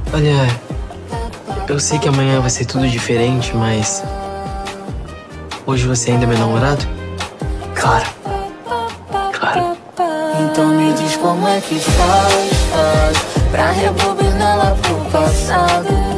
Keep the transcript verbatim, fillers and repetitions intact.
Olha, eu sei que amanhã vai ser tudo diferente, mas... hoje você ainda é meu namorado? Claro. Claro. Então me diz como é que faz, faz pra rebobinar lá pro passado.